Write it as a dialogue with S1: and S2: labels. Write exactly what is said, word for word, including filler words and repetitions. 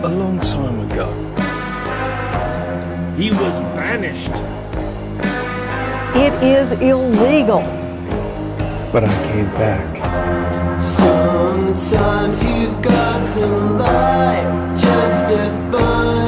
S1: a long time ago.
S2: He was banished.
S3: It is illegal.
S1: But I came back.
S4: Sometimes you've got to lie just to find